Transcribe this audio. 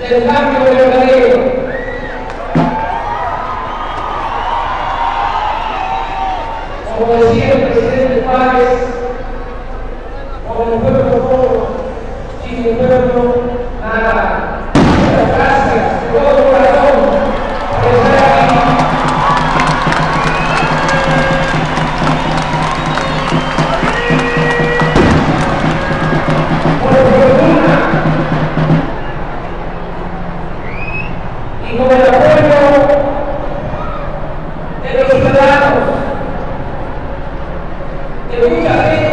del cambio verdadero. Como decía el presidente Páez, con el pueblo todo, sin el pueblo nada. Muchas gracias de todo corazón por estar aquí. Por fortuna y con el apoyo de los ciudadanos, de mucha gente